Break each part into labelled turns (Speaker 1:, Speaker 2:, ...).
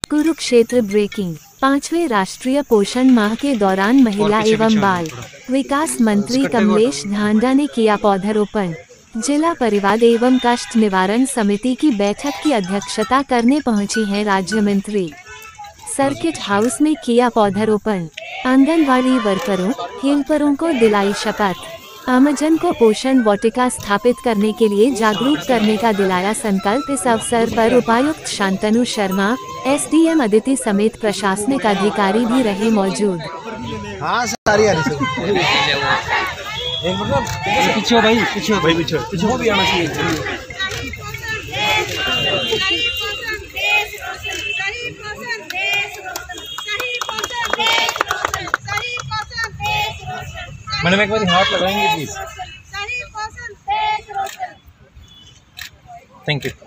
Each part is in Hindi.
Speaker 1: कुरुक्षेत्र ब्रेकिंग। 5वें राष्ट्रीय पोषण माह के दौरान महिला एवं बाल विकास मंत्री कमलेश ढांडा ने किया पौधारोपण। जिला परिवाद एवं कष्ट निवारण समिति की बैठक की अध्यक्षता करने पहुंची हैं राज्य मंत्री। सर्किट हाउस में किया पौधारोपण। आंगनवाड़ी वर्करों, हेल्परों को दिलाई शपथ। आमजन को पोषण वाटिका स्थापित करने के लिए जागरूक करने का दिलाया संकल्प। इस अवसर पर उपायुक्त शांतनु शर्मा, एसडीएम अदिति समेत प्रशासनिक अधिकारी भी रहे मौजूद।
Speaker 2: पीछे भी आना चाहिए। मैडम एक बार हाथ लगाएंगे please. Thank you.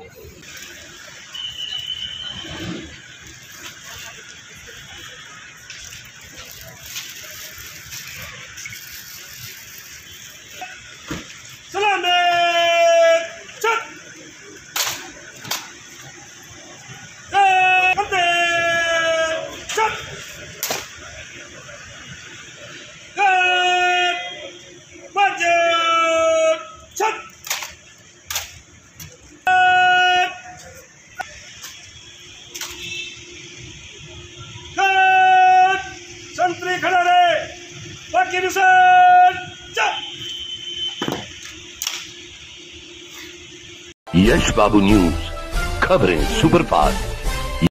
Speaker 3: Yash Babu news, खबरें सुपरफास्ट।